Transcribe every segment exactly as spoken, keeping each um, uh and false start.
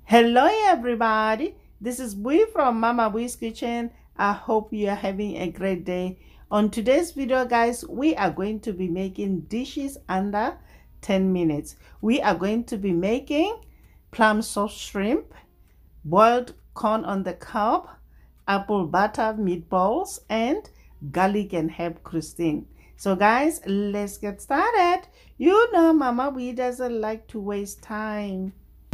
Hello everybody, this is Bui from Mama Bui's Kitchen. I hope you are having a great day. On today's video guys, we are going to be making dishes under ten minutes. We are going to be making plum sauce shrimp, boiled corn on the cob, apple butter meatballs, and garlic and herb crustine. So guys, let's get started. You know Mama Bui doesn't like to waste time.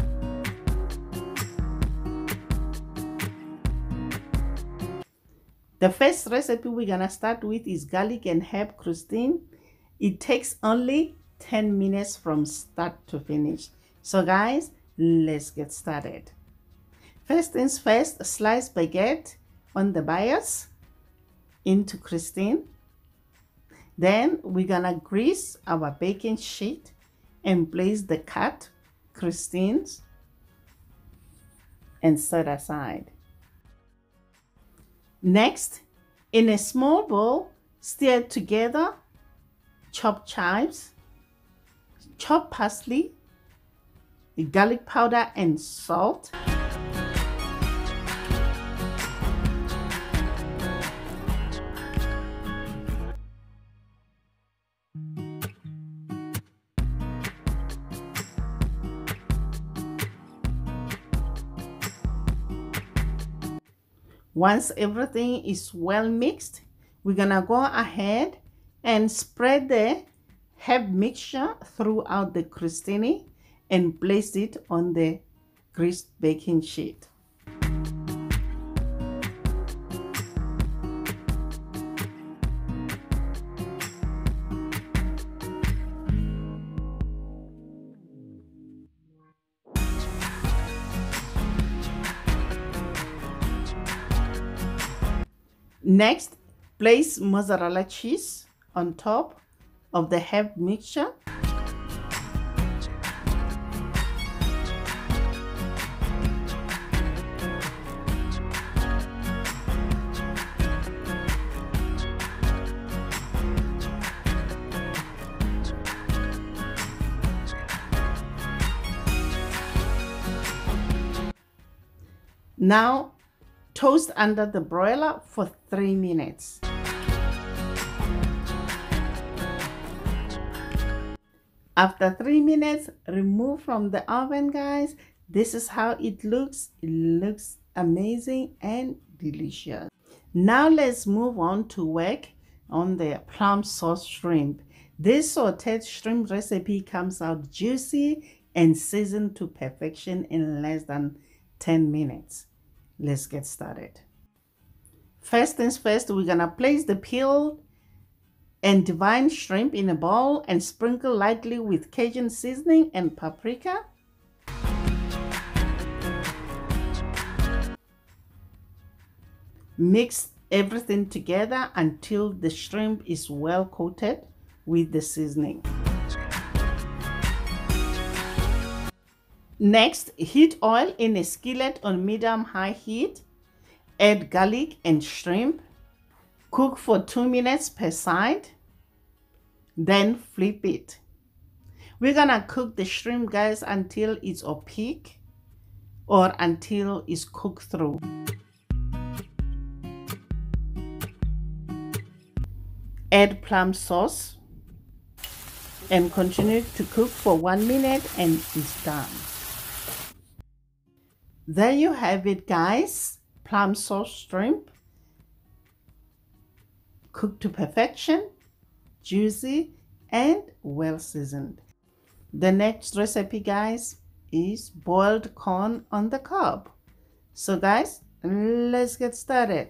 The first recipe we're gonna start with is garlic and herb crustine. It takes only ten minutes from start to finish. So guys, let's get started. First things first, slice baguette on the bias into crustine. Then we're gonna grease our baking sheet and place the cut crustines and set aside. Next, in a small bowl, stir together chopped chives, chopped parsley, garlic powder and salt. Once everything is well mixed, we're gonna go ahead and spread the herb mixture throughout the crustini and place it on the greased baking sheet. Next, place mozzarella cheese on top of the herb mixture. Now, toast under the broiler for three minutes. After three minutes, remove from the oven, guys. This is how it looks. It looks amazing and delicious. Now let's move on to work on the plum sauce shrimp. This sauteed shrimp recipe comes out juicy and seasoned to perfection in less than ten minutes. Let's get started. First things first, we're gonna place the peeled and deveined shrimp in a bowl and sprinkle lightly with Cajun seasoning and paprika. Mix everything together until the shrimp is well coated with the seasoning. Next, heat oil in a skillet on medium-high heat. Add garlic and shrimp. Cook for two minutes per side. Then flip it. We're gonna cook the shrimp, guys, until it's opaque or until it's cooked through. Add plum sauce and continue to cook for one minute and it's done. There you have it, guys. Plum sauce shrimp, cooked to perfection, juicy and well seasoned. The next recipe, guys, is boiled corn on the cob. So guys, let's get started.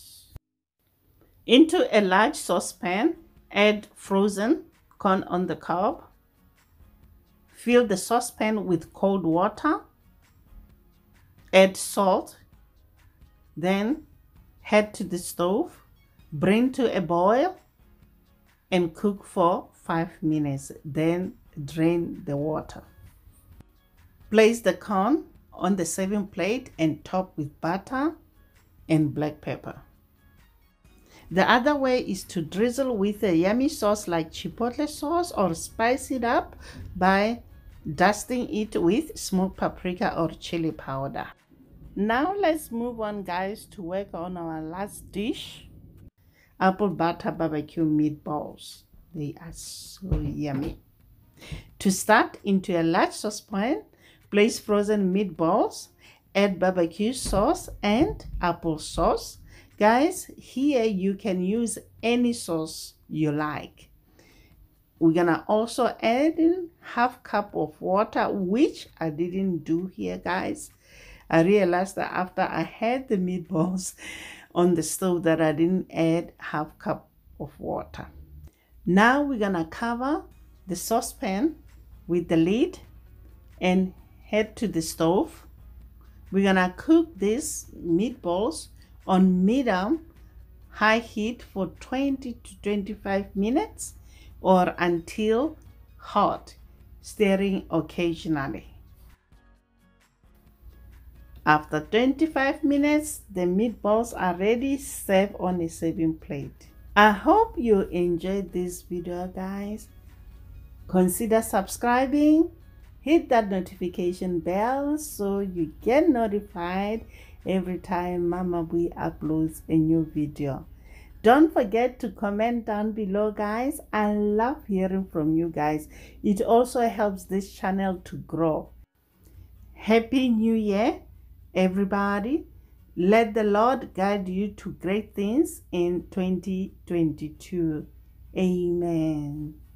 Into a large saucepan, add frozen corn on the cob. Fill the saucepan with cold water. Add salt, then head to the stove, bring to a boil and cook for five minutes, then drain the water. Place the corn on the serving plate and top with butter and black pepper. The other way is to drizzle with a yummy sauce like chipotle sauce or spice it up by dusting it with smoked paprika or chili powder. Now let's move on, guys, to work on our last dish, apple butter barbecue meatballs. They are so yummy. To start, into a large saucepan, place frozen meatballs, add barbecue sauce and applesauce. Guys, here you can use any sauce you like. We're gonna also add in half cup of water, which I didn't do here, guys. I realized that after I had the meatballs on the stove that I didn't add half cup of water. Now we're gonna cover the saucepan with the lid and head to the stove. We're gonna cook these meatballs on medium high heat for twenty to twenty-five minutes or until hot, stirring occasionally. After twenty-five minutes, the meatballs are ready. Serve on a serving plate. I hope you enjoyed this video, guys. Consider subscribing, hit that notification bell so you get notified every time Mama Bui uploads a new video. Don't forget to comment down below, guys. I love hearing from you guys. It also helps this channel to grow. Happy New Year, everybody. Let the Lord guide you to great things in twenty twenty-two. Amen.